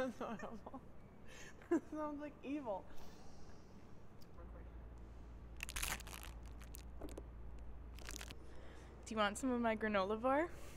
That's horrible. That sounds like evil. Do you want some of my granola bar?